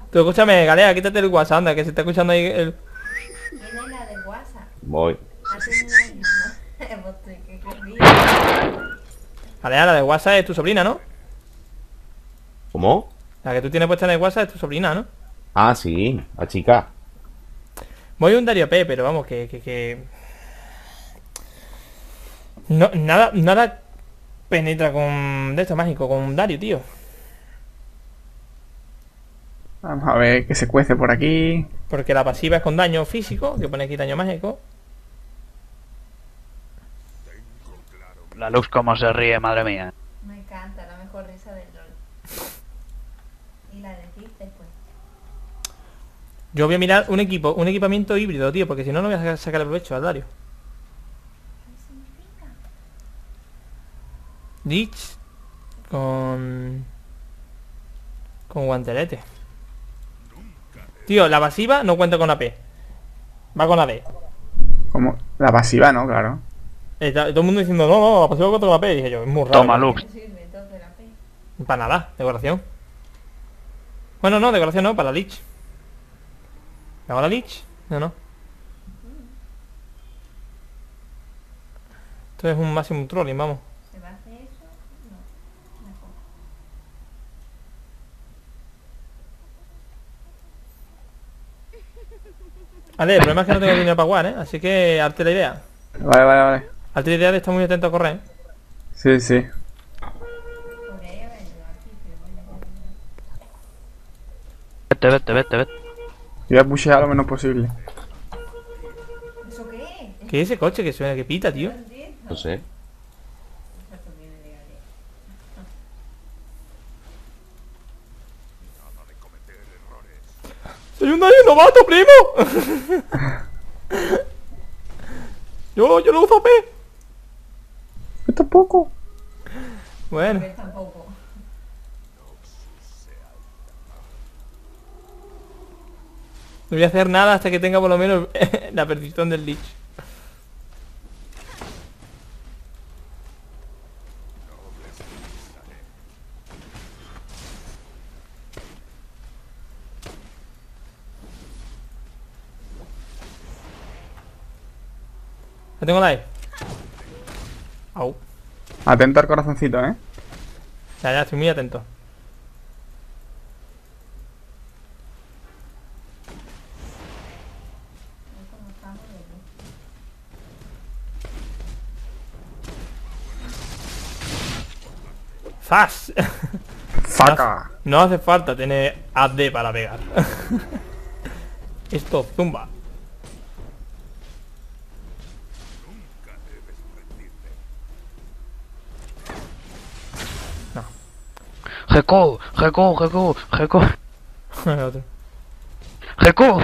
Tú escúchame, Galea, quítate el WhatsApp, anda, que se está escuchando ahí el... ¿Quién es la del WhatsApp? Voy. Hace un año, ¿no? Pues tú, ¿qué querrías? Galea, la de WhatsApp es tu sobrina, ¿no? ¿Cómo? La que tú tienes puesta en el WhatsApp es tu sobrina, ¿no? Ah, sí, la chica. Voy a un Dario P, pero vamos, No, nada penetra con... De esto mágico, con Dario, tío. Vamos a ver qué se cuece por aquí. Porque la pasiva es con daño físico, que pone aquí daño mágico. La Lux como se ríe, madre mía. Me encanta, la mejor risa del LOL. Y la decís después. Yo voy a mirar un equipamiento híbrido, tío, porque si no, no voy a sacar el provecho al Dario. ¿Qué significa? Lich con... Con guantelete. Tío, la pasiva no cuenta con AP. Va con AD. Como la pasiva, ¿no? Claro. Todo el mundo diciendo, no, la pasiva cuenta con AP. Dije yo, es muy raro. Toma, ¿no? Lux. ¿Qué sirve entonces la P? Para nada, decoración. Bueno, no, decoración no, para la Lich. ¿Me hago la Lich? No. Esto es un máximo trolling, vamos. ¿Se va a hacer eso? No. Mejor. Vale, el problema es que no tengo dinero para jugar, ¿eh? Así que arte la idea. Vale. Arte la idea de estar muy atento a correr, ¿eh? Sí. Podría haber ido aquí, pero bueno. Vete. Yo voy a pushear lo menos posible. ¿Eso qué es? ¿Qué es ese coche que suena, que pita, tío? No entiendo. No sé. Eso viene de Galea. ¡Soy un daño novato, primo! yo no uso AP. Yo tampoco. Bueno, Pues tampoco. no voy a hacer nada hasta que tenga por lo menos la perdición del Lich. La tengo live. Au. Atento al corazoncito, ¿eh? Ya, estoy muy atento. ¿Cómo estamos de luz? ¡Zas! Faca. No hace falta tener AD para pegar. Esto zumba. Geco. El otro. Geco.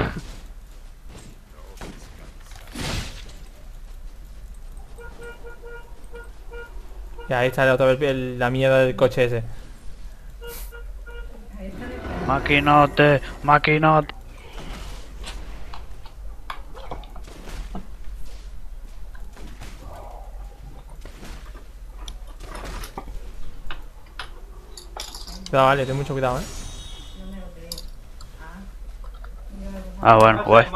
Ya, ahí está otra vez la mierda del coche ese. Ahí está de Maquinote. Cuidado, vale, ten mucho cuidado, No me lo creo. Ah. Yo lo dejo. Ah, bueno, pues.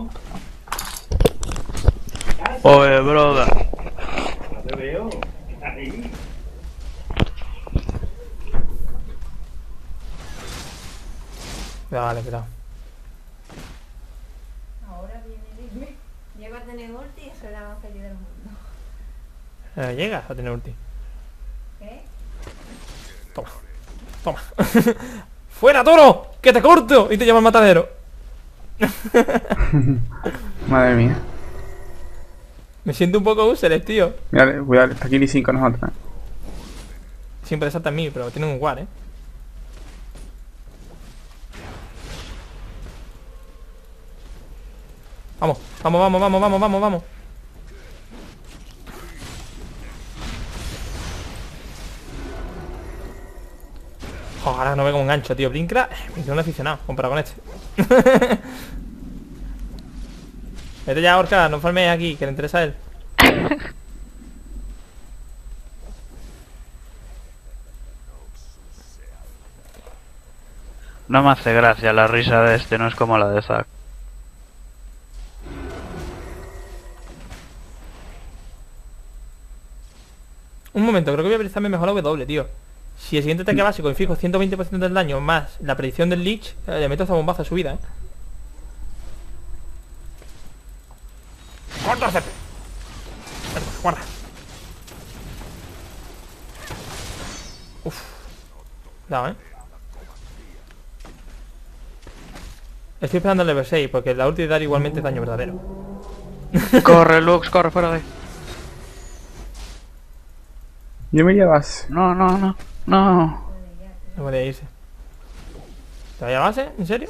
Oye, brother. Cuidado, vale, cuidado. Ahora viene Disney. Llego a tener ulti y soy la más feliz del mundo. Llegas a tener ulti. ¿Qué? Toma. ¡Fuera, toro! ¡Que te corto! Y te llama el matadero. Madre mía. Me siento un poco useless, tío. Mira, cuidado, está aquí Lee Sin con nosotros. Siempre salta en mí, pero tienen un guard, Vamos. Oh, ahora no veo como un gancho, tío. Blinkra, me hizo un aficionado comparado con este. Vete ya, Orca, no farmees aquí, que le interesa a él. No me hace gracia la risa de este, no es como la de Zack. Un momento, creo que voy a utilizarme mejor la W, tío. Si el siguiente ataque básico me fijo 120% del daño más la predicción del Lich, le meto esa bombazo a su vida, ¡Corta, CP! Guarda. Uf. Cuidado, Estoy esperando el level 6 porque la ulti de dar igualmente daño verdadero. Corre, Lux, corre fuera de ahí. Yo me llevas. No. No puede irse. ¿Te vaya a base? ¿En serio?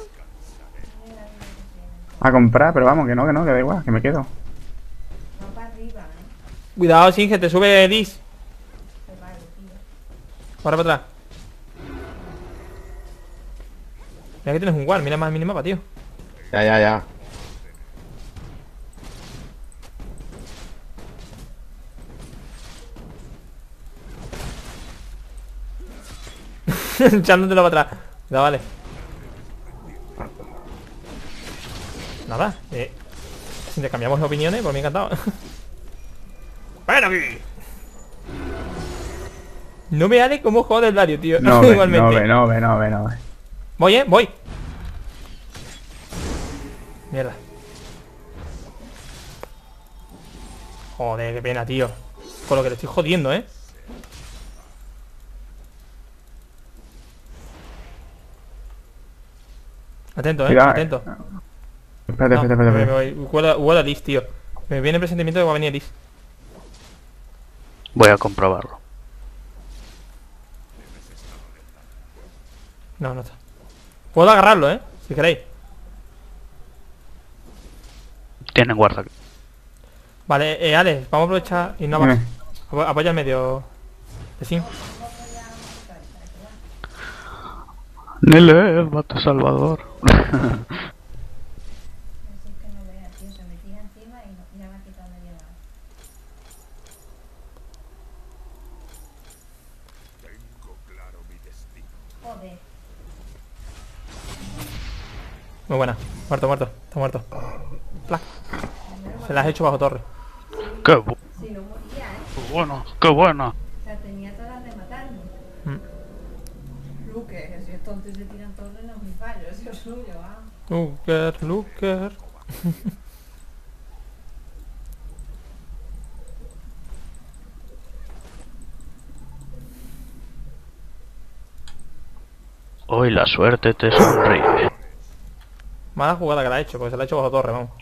A comprar, pero vamos, que no, que da igual, que me quedo. Va para arriba, Cuidado, Singe, te sube Dis. Se vale, tío. Ahora para atrás. Mira que tienes un guard, mira más el minimapa, tío. Ya. Echándotelo para atrás. Cuidado, vale. Nada, si intercambiamos opiniones, pues me ha encantado. Bueno, aquí. No me vale cómo joder el Dario, tío. No ve. Igualmente. Voy, voy. Mierda. Joder, qué pena, tío. Con lo que le estoy jodiendo, Atento, Cuidado, atento. Espérate. Me voy. Huele a Lis, tío. Me viene el presentimiento de que va a venir Lis. Voy a comprobarlo. No está. Puedo agarrarlo, si queréis. Tienen guarda aquí. Vale, Alex, vamos a aprovechar y no Dime. vamos. Apoya el medio. De sim. Nele, vato salvador. Así es que no vea, tío. Se metía encima y ya me ha quitado media bala. Joder. Muy buena. Muerto. Está muerto. Plac. Se las he hecho bajo torre. Qué Si no moría, bueno, qué bueno. O sea, tenía todas de matarme. Luke, si estos tontos se tiran torres no es mi fallo, es el suyo, Looker. Hoy la suerte te sonríe. Mala jugada que la ha hecho, porque se la ha hecho bajo torre, vamos.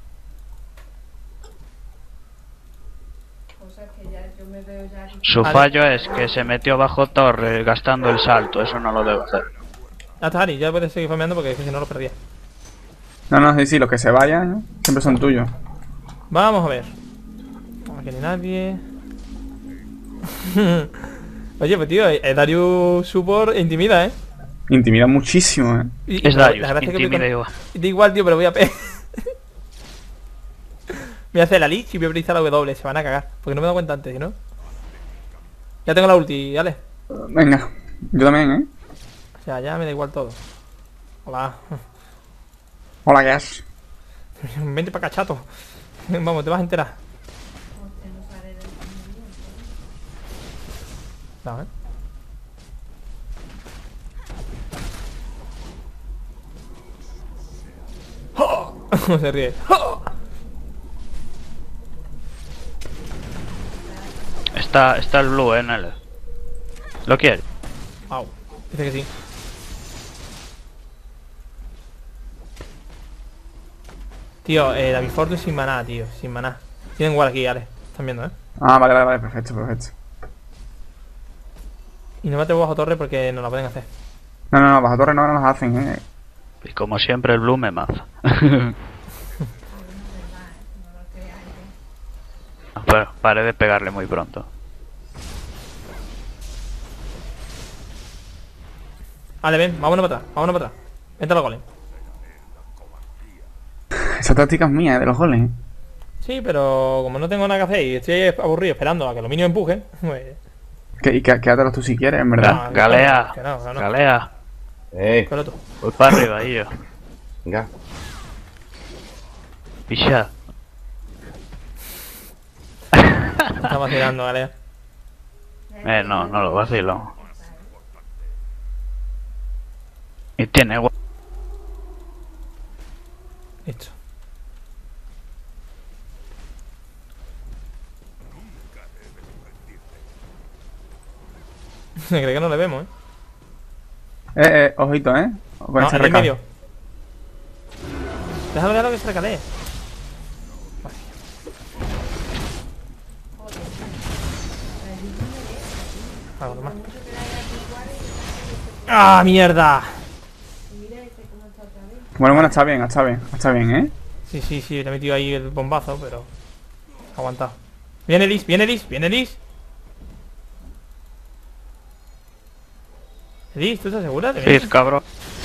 Cosa que ya yo me veo ya... Su fallo es que se metió bajo torre gastando el salto, eso no lo debe hacer. Ya está, Ari, ya puedes seguir farmeando porque es que si no lo perdía. No, sí, los que se vayan siempre son tuyos. Vamos a ver. Aquí no hay nadie. Oye, pues tío, Darius Support intimida, Intimida muchísimo, Y- Es la Darius, gracia es que intimida voy igual. Da igual, tío, pero voy a voy a hacer la Lich y voy a utilizar la W, se van a cagar. Porque no me he dado cuenta antes, ¿no? Ya tengo la ulti, dale. Venga, yo también, O sea, ya me da igual todo. Hola. Hola, ¿qué haces? Vente para acá, chato. Vamos, te vas a enterar. Hostia, no sale del No, ¿Cómo se ríe? Está el blue en él. ¿Lo quiere? Au. Dice que sí. Tío, David Fortune sin maná, tío. Sin maná. Tienen igual aquí, Ale. Están viendo, Ah, vale, perfecto. Y no me atrevo bajo torre porque no la pueden hacer. No, bajo torre no nos hacen, Y como siempre el blue me maza. Pero paré de pegarle muy pronto. Ale, ven, vámonos para atrás. Vente a los golems. Esa táctica es mía, de los goles, Sí, pero como no tengo nada que hacer y estoy aburrido esperando a que los minions empujen, pues... Quédatelos tú si quieres, en verdad. No, Galea, que no. Galea. Cógelo tú. Voy para arriba, ahí yo. Venga. Picha. Está vacilando, Galea. No lo vacilo. Y tiene Listo. Se cree que no le vemos, Ojito, Con No, ese en el recal. medio. Déjame ver lo que se recalee. Algo más. ¡Ah, mierda! Bueno, está bien, Sí, sí, sí, le he metido ahí el bombazo, pero... Aguantado. Viene Liz, viene Liz, viene Liz. Liz, ¿tú estás segura? ¿Te Sí, vienes? cabrón.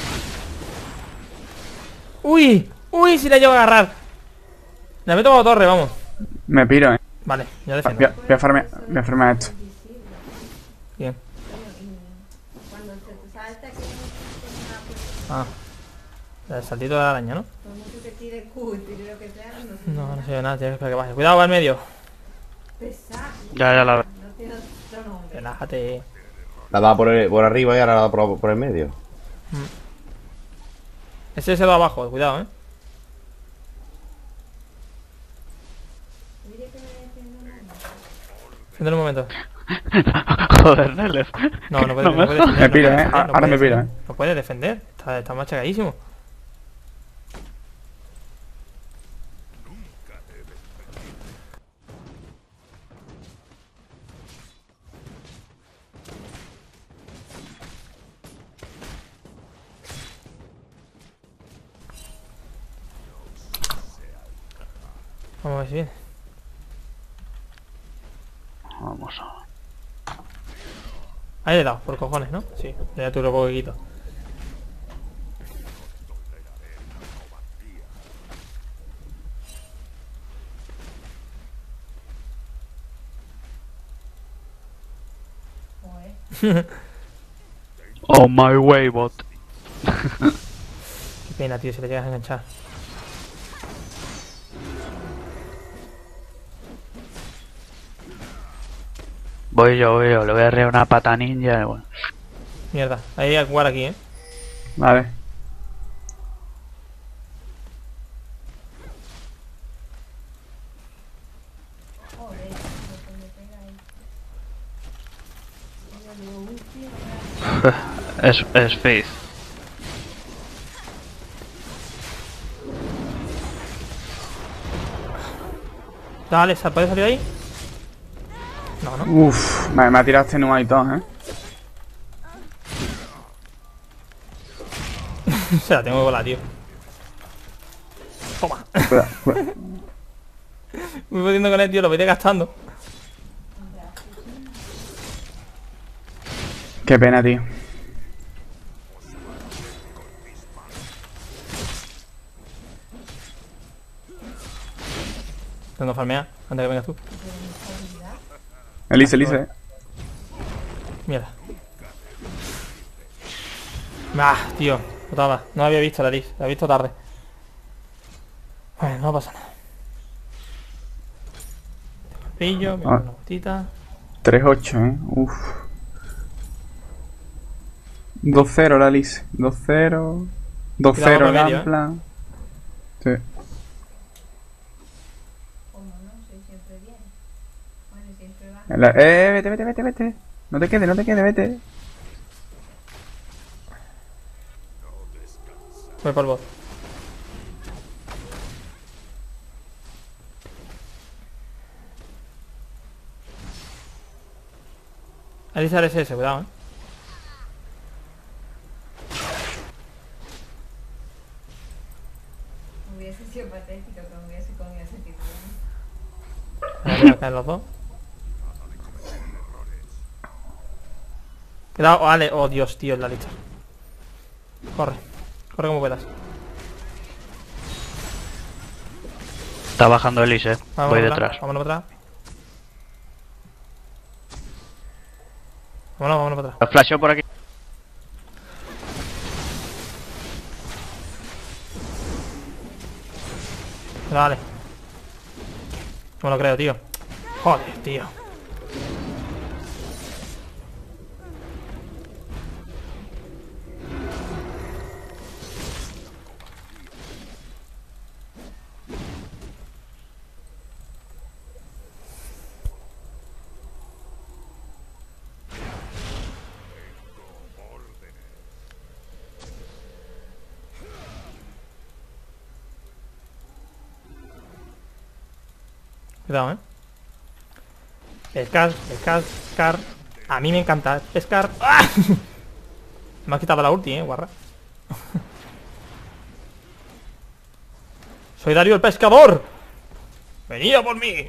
¡Uy! ¡Uy! Si la llevo a agarrar. La meto como torre, vamos. Me piro, Vale, ya Voy defiendo. a farmear esto. Bien. Cuando se te salta que Ah. El saltito de la araña, ¿no? por mucho que tire Q, tire lo que sea, no se No, no se ve nada, tienes que esperar que baje. Cuidado, va al medio. pesa. Ya la veo. No tiene otro nombre. Relájate. La daba por arriba y ahora la da por el medio. Ese se va abajo, cuidado, Mire que me defiendo nada. Siéntale un momento. Joder, Nelef. No, no puede, No no puede me defender. Me no piro, puede defender, Ahora puede me piro, defender. No puede defender. Está machagadísimo. Vamos a ver si viene. Vamos a... Ahí le he dado, por cojones, ¿no? Sí, ya tú lo poquito. Joder. Oh my way, bot. Qué pena, tío, si le llegas a enganchar. Voy yo, le voy a reír una pata ninja y bueno. Mierda, ahí hay que jugar aquí, Vale. Joder, lo que me pega ahí. Y yo digo, uy, tío, Es Faith. Dale, ¿puedes salir ahí? No, no. Uff, me ha tirado este Numa y todo, Se la tengo que volar, tío. Toma. Cuidado. Voy pudiendo con él, tío, lo voy gastando. Qué pena, tío. Intento farmear antes que vengas tú. Elise. Mierda. Ah, tío. Putada. No había visto la Liz. La he visto tarde. Bueno, no pasa nada. Pillo, me Ah. una gotita. 3-8, Uff. 2-0 la Elise. 2-0. 2-0 Cuidado por la medio, Ampla. Sí. como no, soy siempre bien. Bueno, siempre va. Vete. No te quedes, vete. Voy por el bot. Ahí sale ese, cuidado, Hubiese sido patético que me hubiese comido ese tipo. Ahora voy a caer los dos. Cuidado, vale. Oh, Dios, tío, es la lista. Corre. Corre como puedas. Está bajando Elise, voy para detrás. Vámonos para atrás. Vámonos para atrás. Flasheo por aquí. Pero vale. No me lo creo, tío. Joder, tío. Cuidado, pescar, pescar, pescar. A mí me encanta pescar. ¡Ah! Me has quitado la ulti, guarra. Soy Darío el pescador. Venid a por mí.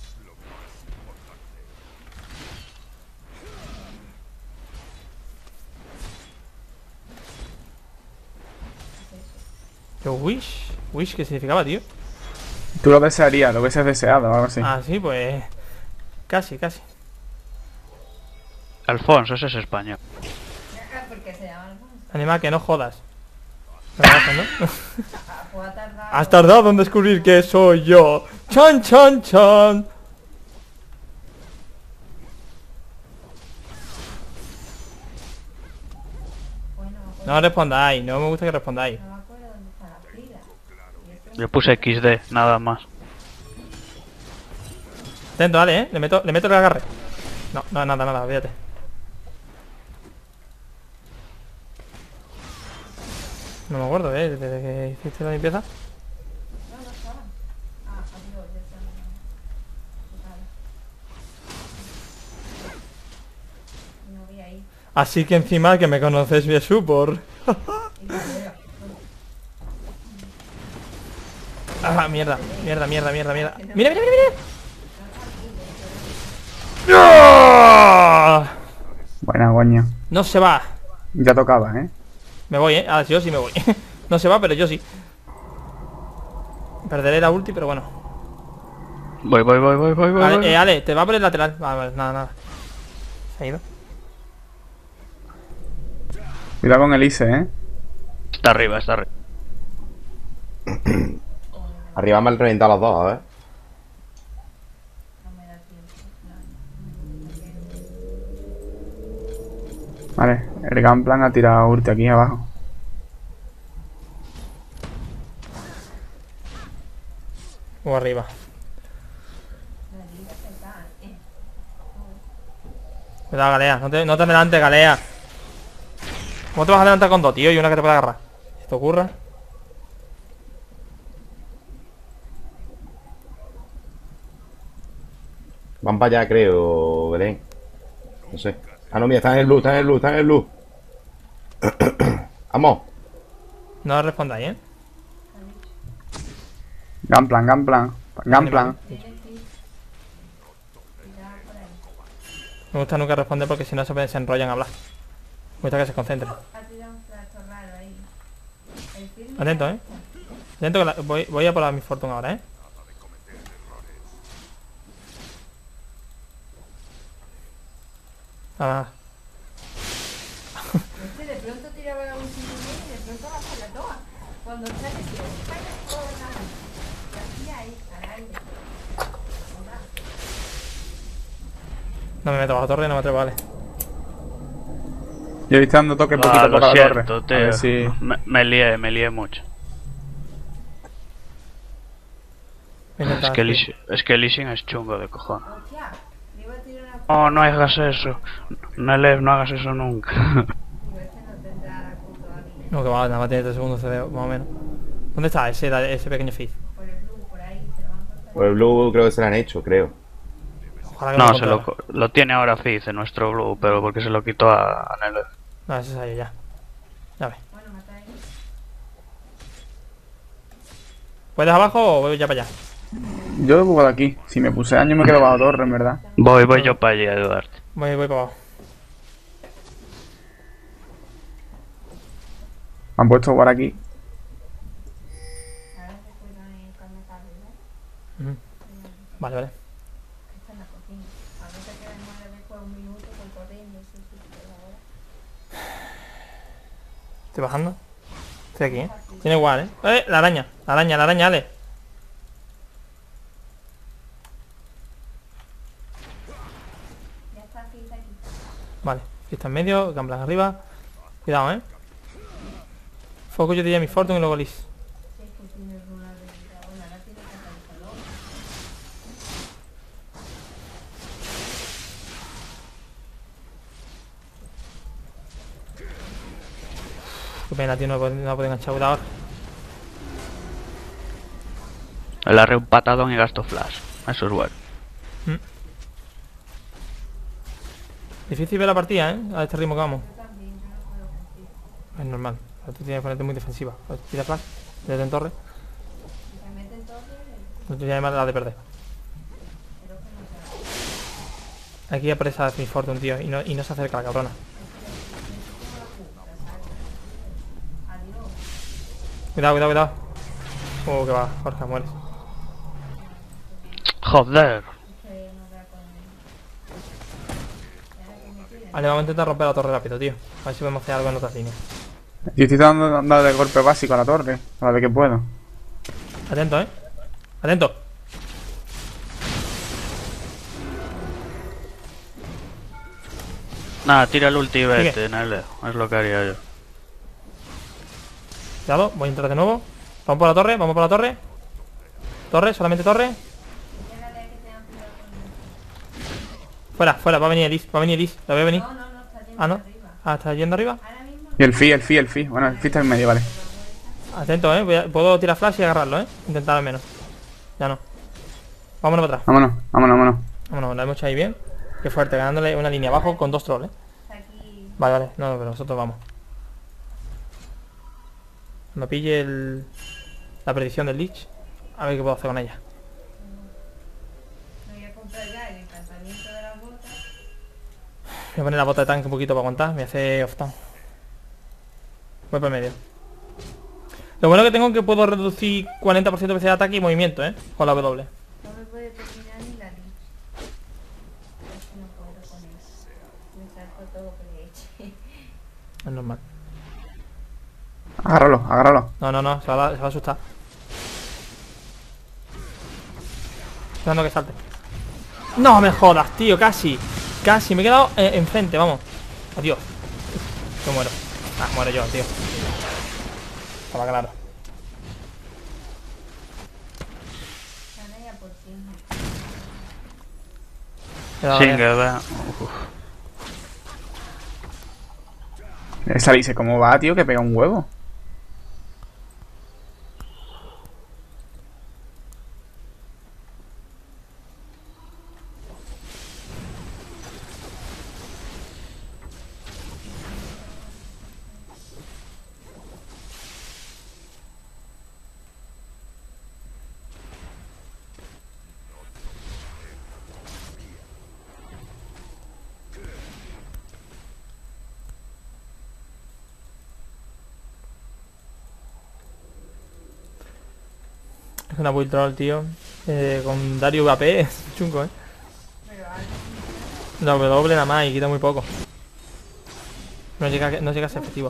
Yo wish. Wish, ¿qué significaba, tío? Tú lo desearías, lo hubieses deseado o algo así. Ah, sí, pues... Casi, casi. Alfonso, ese es español. Porque se llama Alfonso. Animal, que no jodas. ¿No lo haces, no? Pues ha tardado. Has tardado en descubrir que soy yo. Chan, chan, chan. Bueno, No respondáis, no me gusta que respondáis. no me acuerdo dónde está la pila. Y esto Yo puse XD, nada más. Atento, dale, le meto el agarre. No, no, nada, fíjate. No me acuerdo, desde que hiciste la limpieza. no estaba. Ah, adiós, ya está. No vi ahí. Así que encima que me conoces bien supor. Y la veo. Ah, mierda. Mira. ¡Ah! Buena, coño. No se va. Ya tocaba, ¿eh? Me voy, Ah, yo sí me voy. No se va, pero yo sí. Perderé la ulti, pero bueno. Voy. Ale, Ale, te va por el lateral. Vale, nada. Se ha ido. Cuidado con Elise, ¿eh? Está arriba. Arriba me han reventado los dos, ¿eh? No me da tiempo. Vale, el Gunplan ha tirado ulti aquí abajo. O arriba. La liga se cae. Cuidado, Galea. No te adelantes, Galea. ¿Cómo te vas a adelantar con dos, tío? Y una que te puede agarrar. Si te ocurra. Van para allá, creo, Belén. No sé. Ah, no, mira, están en el luz. Vamos. No respondáis, Gunplan. Me gusta nunca responder porque si no se enrollan a hablar. Me gusta que se concentren. Ha tirado un plato raro ahí. El film Atento, Atento que voy a por la mi fortuna ahora, Ah, Es que de pronto tiraba la última y de pronto la falla toda. Cuando está que se falla todo nada. Y así ahí, al aire. Hola. no me meto bajo torre, no me atrevo, vale. Yo estoy dando toque poquito Lo por la siento, torre. tío. A ver si... Me lié mucho. Voy a intentar, Es que Lee es chungo de cojones. Hostia, le iba a tirar una No hagas eso. No hagas eso nunca. Digo, este no tendrá la culpa aquí. No, que va, nada más tiene 3 segundos CD, más o menos. ¿Dónde está ese pequeño Fizz? Por el blue, por ahí, se lo van a cortar. Por el blue creo que se lo han hecho, creo. Ojalá que No, lo se controla. lo tiene ahora Fizz en nuestro blue, pero porque se lo quitó a Nele. No, ese es ahí ya. Ya ves. Bueno, mata ahí. ¿Puedes abajo o voy ya para allá? Yo voy de aquí. Si me puse daño me quedo bajo torre, en verdad. Voy yo para allí a ayudarte. Voy para abajo. Me han puesto por aquí. Ahora se cuidan en cuando está arriba. Ujú. Vale. Está en la cocina. A veces quedan más de después un minuto con corriendo. Sí, pero ahora. Estoy bajando. Estoy aquí, Tiene igual, La araña, Ale. Vale, aquí está en medio, Gamblan arriba. Cuidado, Foco yo diría mi Fortune y luego Liz. Si es que tiene runa de dragón, ahora tiene catalizador. Qué pena, tío, no puedo enganchar. Cuidado ahora. Le arre un patadón y gasto flash. Eso es bueno. Difícil ver la partida, a este ritmo que vamos. Yo también, yo no puedo contigo. Es normal, tú tienes que ponerte muy defensiva. Tira flash, desde en torre. Si se meten todos, No te llames la de perder. creo que no se va. Aquí apresa mi Fortune, tío, y no se acerca la cabrona. Adiós. Cuidado, cuidado, cuidado. Oh, que va, Jorge, mueres. Joder. Que no da con él. Y ahora que me tiren. Vale, vamos a intentar romper la torre rápido, tío. A ver si podemos hacer algo en otras líneas. Yo estoy dando de golpe básico a la torre. A la vez que puedo. Atento, Atento. Nada, tira el ulti y Sigue. vete, Nele. Es lo que haría yo. Cuidado, voy a entrar de nuevo. Vamos por la torre, vamos por la torre. Torre, solamente torre. Llegale a que tengan cuidado con él. Fuera, fuera, va a venir Elise, La veo venir. No, no, no, está yendo Ah, ¿no? arriba. Ah, ¿está yendo arriba? Ahora mismo Y el fi. Bueno, el fi está en medio, vale. Atento, puedo tirar flash y agarrarlo, Intentar al menos. Ya no. Vámonos para atrás. Vámonos. Vámonos, la hemos hecho ahí bien. Qué fuerte, ganándole una línea abajo con 2 trolls, está aquí. Vale, vale, no, pero nosotros vamos. Cuando pille la predicción del Lich, a ver qué puedo hacer con ella. Me voy a comprar ya el encantamiento de las botas. Voy a poner la bota de tanque un poquito para aguantar. Me voy a hacer off-town. Voy por medio. Lo bueno que tengo es que puedo reducir 40% de velocidad de ataque y movimiento, con la W. No me puede terminar ni la leche. Es que no puedo con él. Me salto todo lo que le eche. Es normal. Agárralo. No, se va a asustar. Estoy dando que salte. No me jodas, tío, casi. Casi, me he quedado enfrente, vamos. Adiós. Yo muero. Ah, muero yo, tío. Estaba claro. Gana ya por fin. Sin que vea. Esa dice, ¿cómo va, tío? Que pega un huevo. Es una build troll, tío. Con Dario VP es chungo, Pero ahora La W nada más y quita muy poco. No llega a ser efectivo.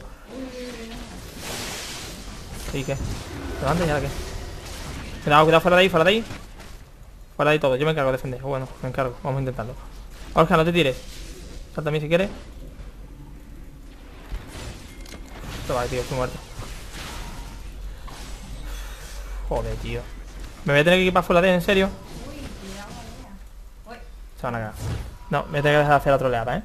¿Y qué? ¿Levanta y ahora qué? Cuidado, fuera de ahí. Fuera de ahí todo. Yo me encargo de defender. Bueno, me encargo. Vamos a intentarlo. Orja, no te tires. Salta a mí si quieres. Vale, tío, estoy muerto. Joder, tío. Me voy a tener que equipar fuera de, ¿en serio? Se van a cagar. No, me voy a tener que dejar de hacer la troleada,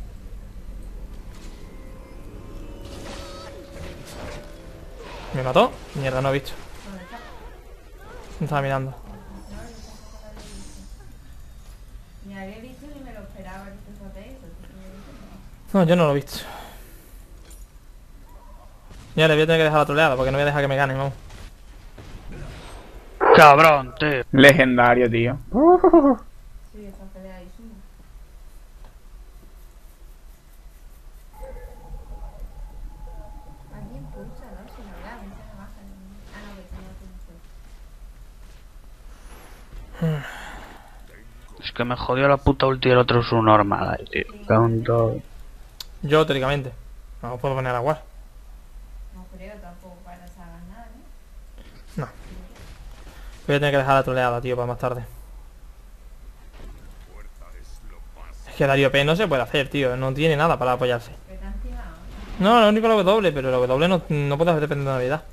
¿Me mató? Mierda, no he visto. Me estaba mirando. ni había visto ni me lo esperaba que te fuese eso. No, yo no lo he visto. Ya le voy a tener que dejar la troleada porque no voy a dejar que me ganen, vamos. Cabrón, tío. Legendario, tío. Sí, esa pelea ahí suma. Alguien pulsa, ¿no? Si no, ya, a mí se me baja. Ah, no, que tenía que Es que me jodió la puta ulti del otro su normal ahí, tío. Cabrón, todo. Yo, teóricamente. No puedo poner a war. No creo tampoco para saber nada, ¿no? No. Voy a tener que dejar la troleada, tío, para más tarde. Es que Darío P no se puede hacer, tío. No tiene nada para apoyarse. Que te han timado. No, lo único es la W, pero la W no puede depender de la habilidad.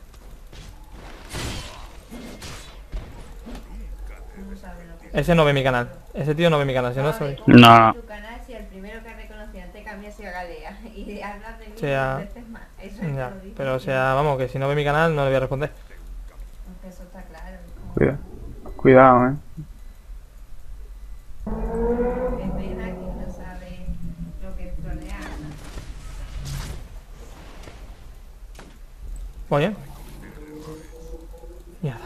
No sabe lo que Ese no ve mi canal. Ese tío no ve mi canal, si no soy. No. Tu canal, si el primero que reconocían te cambias a Galea y hablas de mí sea, 2 veces más. Eso es Ya, lo digo. pero o sea, vamos, que si no ve mi canal no le voy a responder. Aunque eso está claro. Cuidado, Es pena que no sabe lo que es trolear, ¿no? Muy bien. Mierda.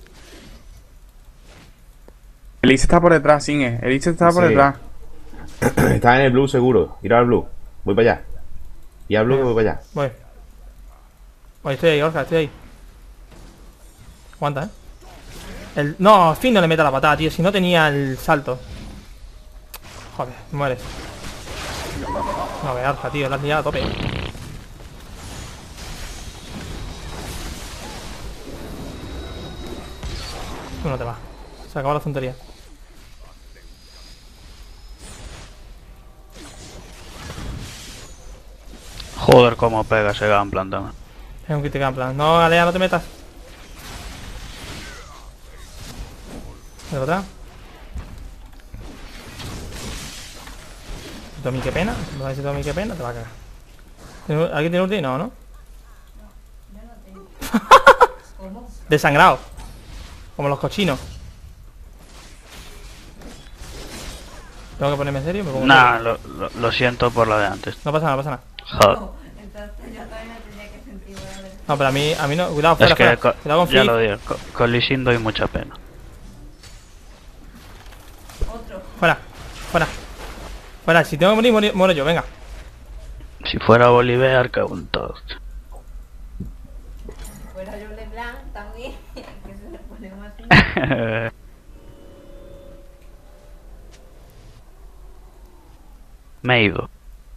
Elise está por detrás, Singe. Elise está por Sí. detrás. Está en el blue seguro. Ir al blue. Voy para allá. Y al blue que voy para allá. Voy. Voy, estoy ahí, Orca, estoy ahí. Aguanta, No, al fin no le meta la patada, tío. Si no tenía el salto. Joder, mueres. No, ve, Orca, tío. La has liado a tope. Tú no te vas. Se acabó la tontería. Joder, cómo pega ese Gunplan también. Es un crítico en plan. No, Alea, no te metas. ¿De verdad? Tommy, qué pena. No decir Tommy, qué pena, te va a cagar. ¿Alguien tiene ulti? No, ¿no? ¿Cómo? Desangrado. Como los cochinos. Tengo que ponerme en serio. Me pongo en Nah, serio. lo siento por lo de antes. No pasa nada, no pasa nada. Joder. Entonces yo todavía no tenía que sentir bueno. No, pero a mí no. Cuidado, Es fuera, que, fuera. Cuidado con ya Flick. lo digo, con Lee Sin doy mucha pena. Otro. Fuera, fuera. Fuera, si tengo que morir, muero yo, venga. Si fuera Bolívar, que un todos. Fuera yo LeBlanc también. Que se le ponemos así. Me he ido.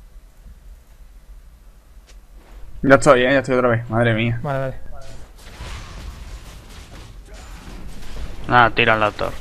Ya estoy otra vez. Madre mía. Vale, vale. Nada, tiran la torre.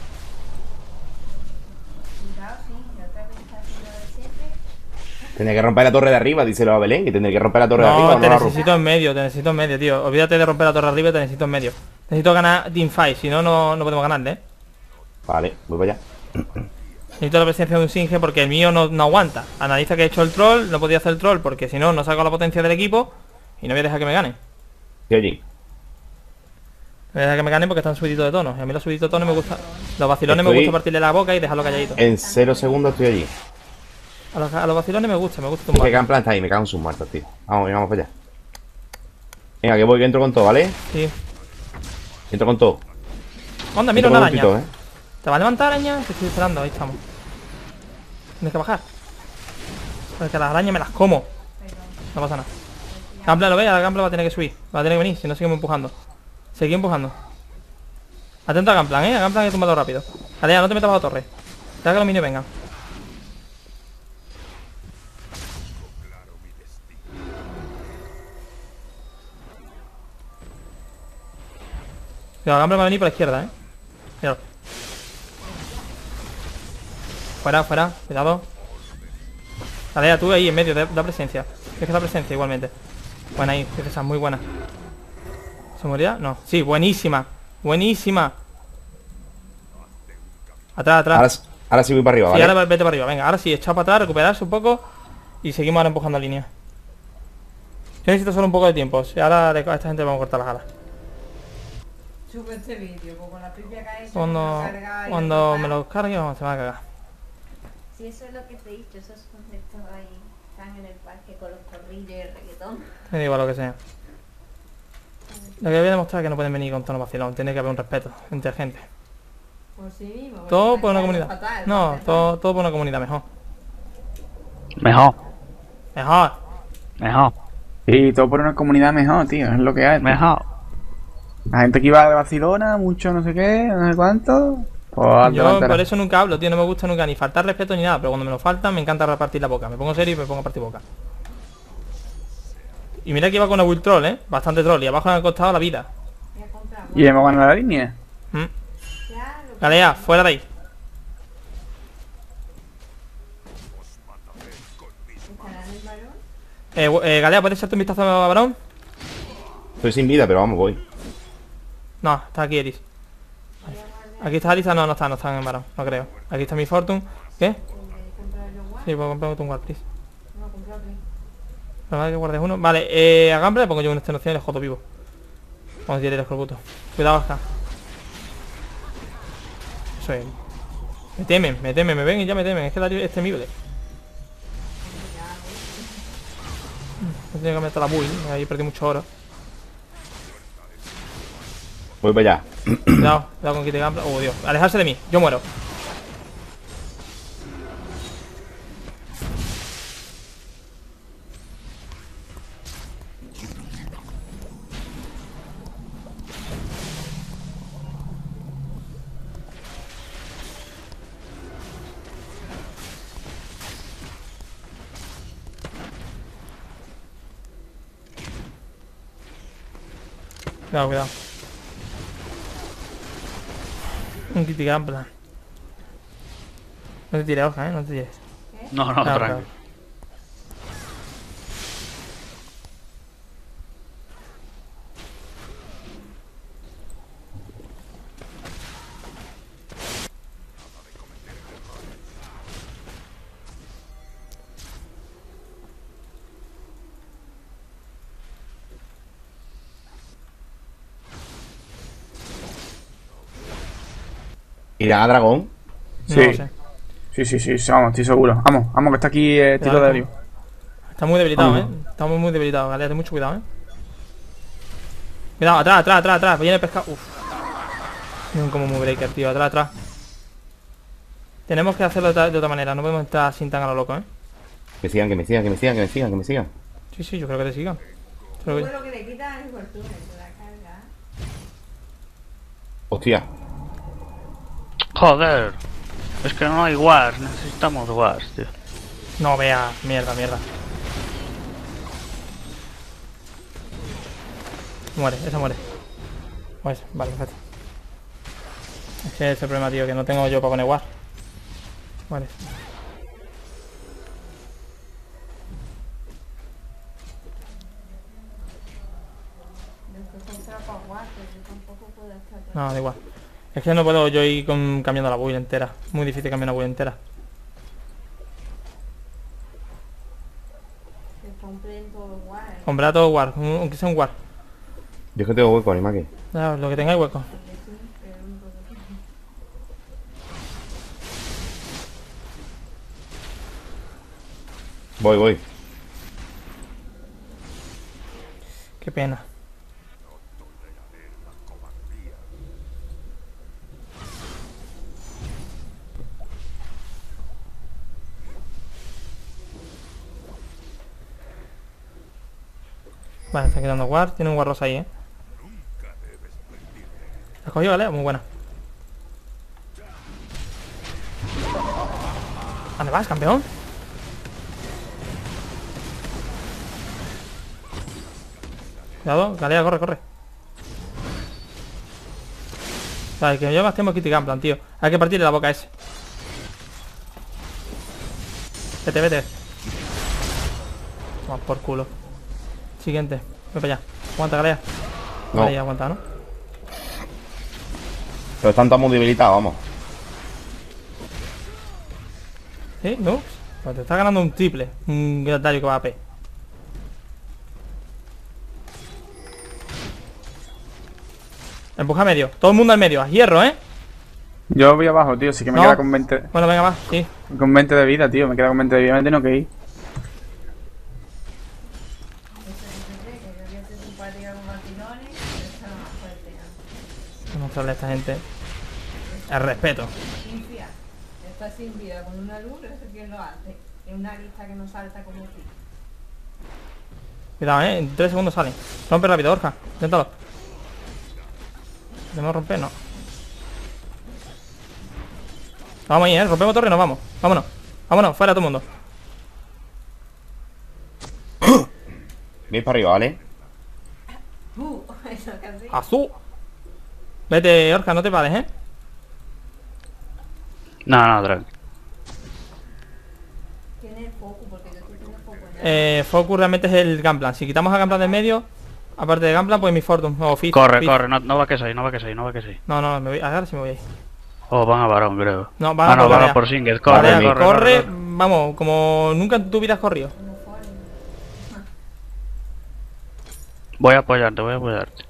Cuidado, sí. Y otra vez está haciendo de siempre. Tendría que romper la torre de arriba, díselo a Belén, que tendría que romper la torre de arriba. No, o te la rompe. necesito en medio, tío. Olvídate de romper la torre arriba, te necesito en medio. Necesito ganar teamfight, si no, no podemos ganarle, Vale, voy para allá. Necesito la presencia de un Singe porque el mío no aguanta. Analiza que he hecho el troll, no podía hacer el troll porque si no, no saco la potencia del equipo y no voy a dejar que me ganen. Estoy allí. No voy a dejar que me ganen porque están subiditos de tono. Y a mí los subiditos de tono me gusta. Los vacilones me Estoy- gusta partirle la boca y dejarlo calladito. En 0 segundos estoy allí. A los vacilones me gusta Es que tumbar. Gunplan está ahí, me cago en sus muertos, tío. Vamos, venga, vamos para allá. Venga, que voy, que entro con todo, ¿vale? Sí. Entro con todo. Onda, mira Entro una con araña. un tito, ¿Te va a levantar, araña? Te estoy esperando, ahí estamos. Tienes que bajar. Porque las arañas me las como. No pasa nada. Gambler lo ve, ahora Gambler va a tener que subir. Va a tener que venir, si no seguimos empujando. Seguí empujando. Atento a Gamblan, a Gamblan he tumbado rápido. Alea, no te metas bajo torre. Deja que los minions vengan. Cuidado, Gambler va a venir por la izquierda, Míralo. Fuera, fuera, cuidado. Alea, tú ahí en medio, da presencia. Es que da presencia igualmente. Buena ahí, esa es muy buena. ¿Se morirá? No. Sí, buenísima. Buenísima. Atrás, atrás. Ahora sí voy para arriba, Sí, ¿vale? ahora vete para arriba. Venga, ahora sí, echado para atrás, recuperarse un poco. Y seguimos ahora empujando línea. Yo necesito solo un poco de tiempo. Si ahora a esta gente le vamos a cortar las alas. Sube este vídeo, pues con la pipia que ha hecho. Cuando me lo cargue, vamos, se va a cagar. Si eso es lo que te he dicho, esos conceptos ahí están en el parque con los corrillos y el reggaetón. Me da igual lo que sea. Lo que voy a demostrar es que no pueden venir con tono vacilón. Tiene que haber un respeto entre gente. Por sí mismo. Todo porque por una me comunidad. cae fatal, No, fatal. todo por una comunidad mejor. Mejor, Mejor. mejor, Sí, todo por una comunidad mejor, tío. Es lo que hay. tío. mejor. La gente que iba de Barcelona, mucho no sé qué, no sé cuánto. Pues Yo delantera. por eso nunca hablo, tío. No me gusta nunca ni faltar respeto ni nada. Pero cuando me lo faltan, me encanta repartir la boca. Me pongo serio y me pongo a partir boca. Y mira que iba con una Will Troll, Bastante troll. Y abajo me ha costado la vida. Voy a comprar, Y hemos ganado la línea. ¿Mm? ya, lo que- Galea, fuera de ahí. Galea, ¿puedes echarte un vistazo a Barón? Estoy sin vida, pero vamos, voy. No, está aquí Eris. Vale. Aquí está Alisa, no están en Barón, no creo. Aquí está mi Fortune. ¿Qué? Sí, puedo comprar un guard, please. Pero vale que guardes uno. Vale, a Gambler le pongo yo una extenuación y le jodo vivo. Vamos a tirar el escorbuto. Cuidado acá. Eso es. Me temen, me ven y ya me temen. Es que Dario es temible. No tengo que meter la build, ahí perdí mucho oro. Voy para allá. Cuidado con Kitty Gambler. Oh, Dios. Alejarse de mí, yo muero. Cuidado. Un Kitty Gambler. No te tires, hoja, no te tires. No, Claro. tranqui. ¿Irá a dragón? No Sí. lo sé. Sí, vamos, estoy seguro. Vamos, que está aquí Tito Cuidado. Dario. Está muy debilitado, Vamos. Estamos muy debilitados, Galea, ten mucho cuidado, Cuidado, atrás. Viene el pescado. Uf. Miren como muy breaker, tío. Atrás. Tenemos que hacerlo de otra manera. No podemos estar sin tan a lo loco, Que me sigan. Sí, yo creo que te sigan. Creo que- Lo que le quita es fortuna, se la carga. Hostia. Joder. Es que no hay wars, necesitamos wars, tío. No vea, mierda. Esa muere. Pues, vale, perfecto. Ese es el problema, tío, que no tengo yo para poner war. Vale. Después contra para guardar, yo tampoco puedo estar. No, da igual. Es que no puedo yo ir cambiando la build entera. Muy difícil cambiar una build entera. Se compren todos los guardas. Comprar todo war, aunque sea un war. Yo es que tengo hueco, Animaki. Lo que tengáis hueco. Voy. Qué pena. Vale, está quedando guard. Tiene un guard rosa ahí, ¿La has cogido, vale? Muy buena. ¿Dónde vas, campeón? Cuidado, Galea, corre. Vale, que yo más tiempo Kitty Gamplan, tío. Hay que partirle la boca a ese. Vete. Toma por culo. Siguiente. Ven para allá. Aguanta, Galea. No. Ahí aguanta, ¿no? Pero están todos muy debilitados, vamos. ¿Sí? ¿No? Pues te está ganando un triple. Un Dario que va a AP. Empuja a medio. Todo el mundo al medio. A hierro, ¿eh? Yo voy abajo, tío, sí que me No. queda con 20, Bueno, venga, va. Sí. con 20 de vida, tío. Me queda con 20 de vida, me tengo que ir. Vamos a mostrarle a esta gente el respeto. Infía. Está sin vida con una luz, eso quién lo hace. Es una lista que no salta como tú. Cuidado, en 3 segundos salen. Rompe rápido, Orja. Inténtalo. ¿Podemos romper? No. Vamos ahí, rompemos torre y nos vamos. Vámonos, fuera todo el mundo. Bien para arriba, ¿vale? Eso casi. ¡Azul! Vete, Orja, no te pares, No, tranqui. Tiene el foco, porque yo estoy teniendo foco en Focus realmente es el Gunplan. Si quitamos a Gunplan del medio, aparte de Gunplan, pues mi Fortune o Fist. Corre, Fist. corre, no va que sí, no va que sí, no va que sí. No, me voy. Ahora sí me voy ahí. Oh, van a varón, creo. No, van a no, por van a Galea. por Singed. Galea, Corre, corre, vamos, como nunca en tu vida has corrido. Voy a apoyarte, voy a apoyarte.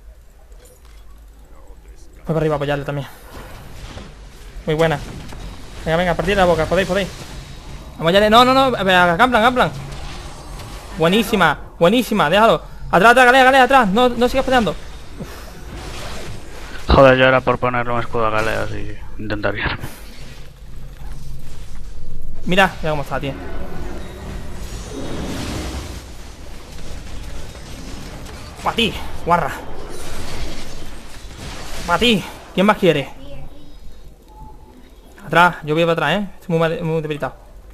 Voy para arriba a apoyarle también. Muy buena. Venga, venga, a partir de la boca, podéis. Vamos ya, no, Gunplan. Buenísima, déjalo. Atrás, Galea, atrás, no sigas peleando. Joder, yo era por ponerle un escudo a Galeas y intentar guiarme. Mira cómo está, tío. Pa' ti, guarra. Pa' ti. ¿Quién más quiere? Atrás, yo voy para atrás, estoy muy debilitado.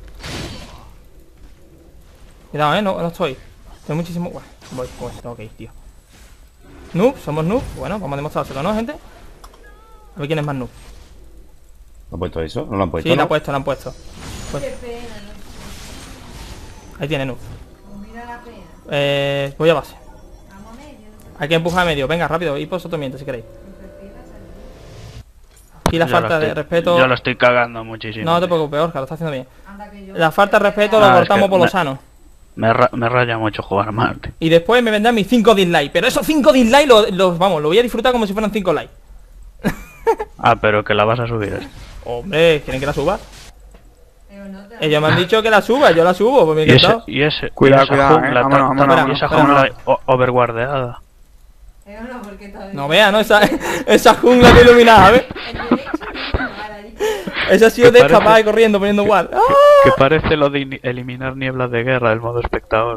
Cuidado, no estoy. Tengo muchísimo... Bueno, voy, tengo que ir, tío. Noob, somos noob. Bueno, vamos a demostrárselo, ¿no, gente? A ver quién es más noob. ¿No han puesto eso? ¿No lo han puesto? Sí, ¿no? lo han puesto. Pues, Qué pena, ¿no? ahí tiene noob. Mira la pena. Voy a base. Vamos a medio. Hay que empujar a medio. Venga, rápido. Y por sotomiento si queréis. Y la Yo falta lo de estoy- respeto... Yo lo estoy cagando muchísimo. No te tío. preocupes, Orca, lo está haciendo bien. Anda que yo. La falta de respeto lo Ah, es cortamos que por lo me- sano. Me raya mucho jugar mal, tío. Y después me vendrán mis 5 dislikes. Pero esos 5 dislikes los voy a disfrutar como si fueran 5 likes. Ah, pero que la vas a subir. Hombre, ¿quieren que la suba? Pero no te Ellos me han dicho que la suba, yo la subo, pues me he Y ese, encantado. y ese, Cuidado, y esa cuidado, jungla, vámonos, vámonos, y esa vámonos. jungla overguardeada. Pero no, porque todavía. No veas, ¿no? Esa jungla que iluminada, ¿ves? El derecho, a la izquierda. Esa ha sido ¿Qué de parece? escapar y corriendo, poniendo guard. ¡Ah! Que parece lo de eliminar nieblas de guerra del modo espectador.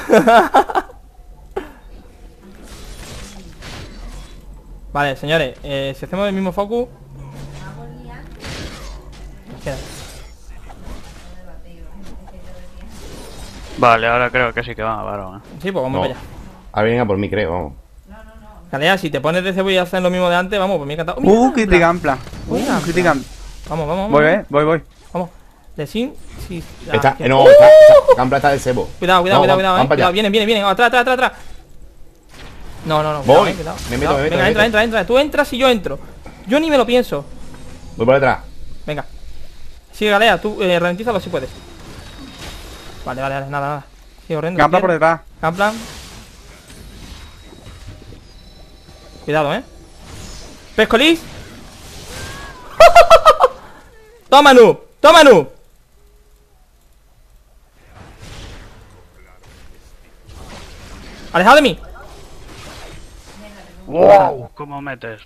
Vale, señores, si hacemos el mismo focus... Vamos liando. Queda. No me bateo, es que yo decía. Vale, ahora creo que sí que van a varón. Sí, pues vamos No. para allá. Ahora vienen a por mí, creo, vamos. Galea, si te pones de cebo y haces lo mismo de antes, vamos, pues me ha encantado. ¡Mira! Critic Ampla. Mira. Critic Ampla. Vamos. Voy. Vamos. De sin... Sí. Está, que- no, Gambla está del cebo. Cuidado, No, van para cuidado. allá. Vienen. Atrás. No. Voy. Cuidado. Me meto. Venga, entra. Tú entras y yo entro. Yo ni me lo pienso. Voy por detrás. Venga. Sigue, Galea, tú ralentízalo si puedes. Vale, nada. Sigue corriendo. Ampla si por quieres. detrás. Gunplan. Cuidado, Pescolis. Toma, noob. Alejado de mí. ¡Wow! ¿Cómo metes?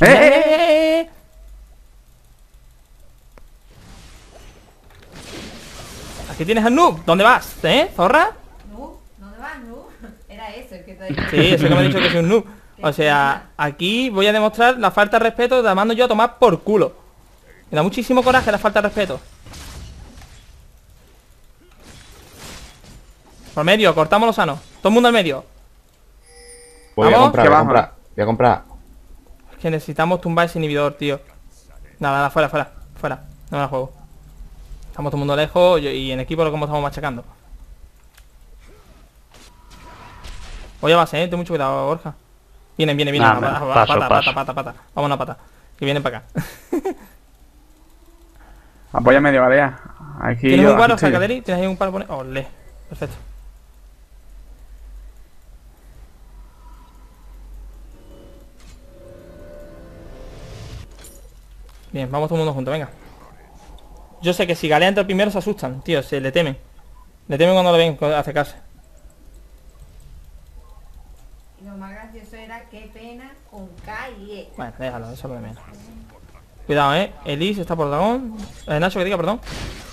Aquí tienes al noob. ¿Dónde vas? ¿Zorra? No, ¿dónde vas, no? Era eso el que te dije. Sí, ese que me ha dicho que soy un noob. O sea, aquí voy a demostrar la falta de respeto de mando yo a tomar por culo. Me da muchísimo coraje la falta de respeto. Por medio, cortamos los sanos. Todo el mundo al medio. Voy a ¿Vamos? comprar, Que voy a bajo. comprar. Voy a comprar. Es que necesitamos tumbar ese inhibidor, tío. Nada, fuera. No me la juego. Estamos todo el mundo lejos y en equipo lo como estamos machacando. Voy a base, ten mucho cuidado, Borja. Vienen. Nah, paso. Pata. Vamos a pata. Que vienen para acá. Apoya medio, Galea. Aquí ¿Tienes yo, un guaro, aquí estoy yo. Sacaderi? ¿Tienes ahí un palo? Ole. Perfecto. Bien, vamos todo el mundo juntos, venga. Yo sé que si Galea entra primero se asustan, tío, se le temen. Le temen cuando lo ven acercarse. Y lo más gracioso era qué pena con K y E. Bueno, déjalo, eso es lo de menos. Cuidado, Elise está por dragón. Nacho, que diga, perdón.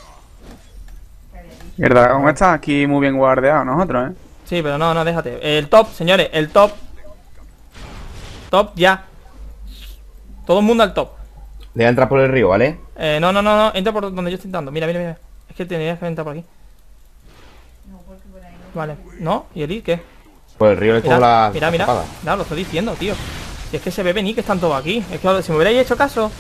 Y el dragón está aquí muy bien guardeado, nosotros, Sí, pero no, déjate. El top, señores, el top. Top ya. Todo el mundo al top. Le voy a entrar por el río, ¿vale? No, entra por donde yo estoy entrando. Mira. Es que tenías que entrar por aquí. No, porque por ahí no. Vale. ¿No? ¿Y Elise qué? Por el río le cojo la Mira. espada. Claro, lo estoy diciendo, tío. Y es que se ve venir que están todos aquí. Es que si me hubierais hecho caso.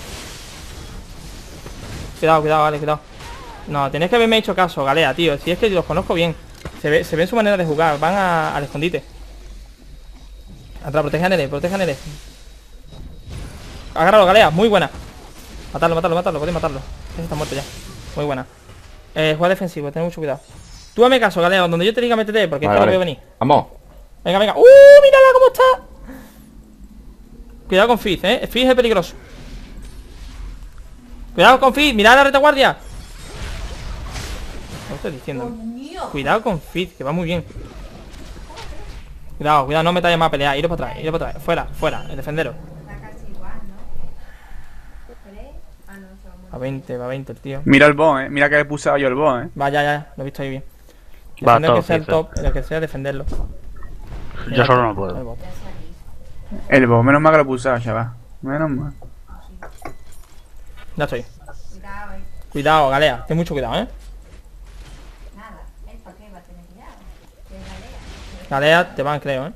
Cuidado, vale, cuidado. No, tenéis que haberme hecho caso, Galea, tío. Si es que los conozco bien. Se ve su manera de jugar. Van al escondite. Atrás, protege a Nere, protege a Nere. Agárralo, Galea, muy buena. Matarlo, podéis matarlo. Ese está muerto ya. Muy buena. Juega defensivo, ten mucho cuidado. Tú hazme caso, Galea, donde yo te diga métete, porque es que no veo venir. Vamos. Venga. Mírala cómo está. Cuidado con Fizz, Fizz es peligroso. Cuidado con Fizz, mirad la retaguardia. ¿Qué estoy diciendo? Cuidado con Fizz, que va muy bien. Cuidado, no metáis más a pelear. Iros para atrás, Fuera, defenderos. Está casi igual, ¿no? ¿Crees? Ah, no, se va a morir. Va 20 el tío. Mira el boss, Mira que he pulsado yo el boss, Ya, lo he visto ahí bien. Va Defender top, que sea el dice. top, el que sea defenderlo. Yo solo no El puedo. bot. El boss, menos mal que lo he pulsado, chaval. Menos mal. Ya estoy. Cuidado, Cuidado, Galea, ten mucho cuidado, nada. ¿Él para qué va a tener cuidado? Que es galea. Galea, te van, creo,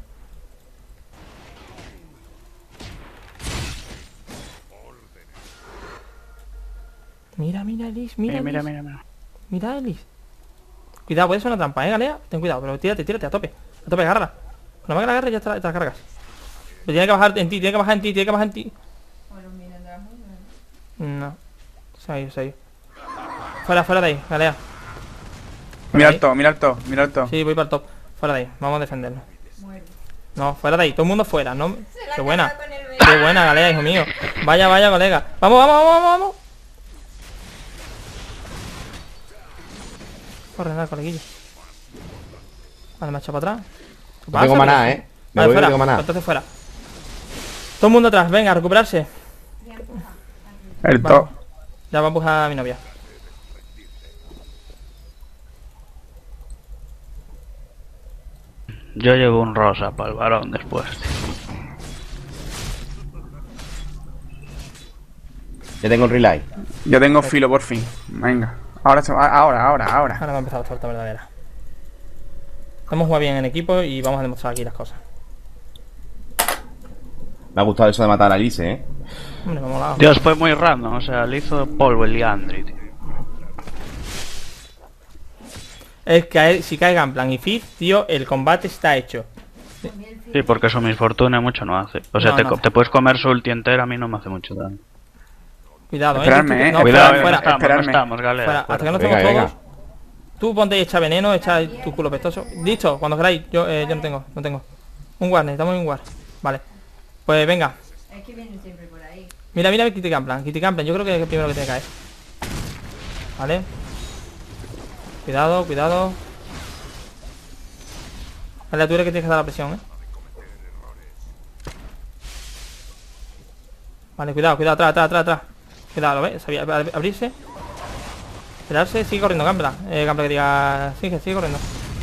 Mira, Elise, mira, Mira. Mira, Elise. Cuidado, puede ser una trampa, Galea. Ten cuidado, pero tírate a tope. A tope, agárrala. Una vez que la agarres ya te la cargas. Pero tiene que bajar en ti, tiene que bajar en ti. Bueno, miren, de las muy buenas. No. Se ha ido. Fuera de ahí, Galea. Mira ahí. el top, mira el top. Sí, voy para el top. Fuera de ahí, vamos a defenderlo. Muere. No, fuera de ahí, todo el mundo fuera, no. Se la Qué buena. acaba con el bebé. Qué buena, Galea, hijo mío. Vaya, colega. Vamos. Corre, nada, coleguillo. Vale, me ha echado para atrás. No tengo maná, Me Vale, voy que fuera. tengo maná. Entonces fuera. Todo el mundo atrás, venga, a recuperarse. El Vamos. top. Ya va a empujar a mi novia. Yo llevo un rosa para el varón después. Ya tengo el relay. Yo tengo filo por fin. Venga. Ahora. Ahora va a empezar la torta verdadera. Hemos jugado bien en equipo y vamos a demostrar aquí las cosas. Me ha gustado eso de matar a Alice, Hombre, me ha molado. Dios, fue muy random, o sea, le hizo polvo el Liandry, tío. Es que si cae Gunplan y Fizz, tío, el combate está hecho. Sí, porque su misfortuna mucho no hace. O sea, No. te puedes comer su ulti entera, a mí no me hace mucho daño. Cuidado, Esperadme, No, Cuidado, fuera. esperadme. no estamos, Galea. Fuera, hasta que no Venga, estemos venga. todos. Tú ponte y echa veneno, echa tu culo pestoso. Listo, cuando queráis. Yo no tengo. Un guard, necesitamos un guard. Vale. Pues venga. Es que vienen siempre por ahí. Mira Kitty Gunplan. Yo creo que es el primero que tiene que caer. Vale. Cuidado. Vale, tú eres que tienes que dar la presión, Vale, cuidado, atrás. Cuidado, ¿lo ves? Sabía abrirse. Esperarse, sigue corriendo, Gunplan. Gunplan que diga... Sigue corriendo.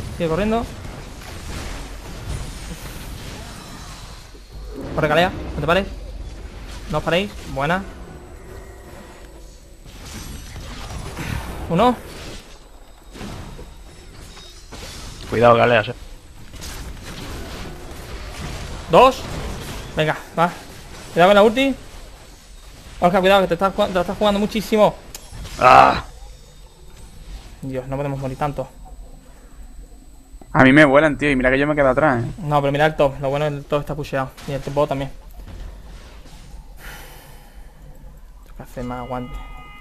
Corre, Galea, no te pares. No os paréis, buena. Uno. Cuidado, Galea, sí. Dos. Venga, va. Cuidado con la ulti. Oscar, cuidado, que te la estás jugando muchísimo. ¡Ah! Dios, no podemos morir tanto. A mí me vuelan, tío, y mira que yo me quedo atrás, No, pero mira el top. Lo bueno es que el top está pusheado. Y el top bot también. Tengo que hacer más aguante.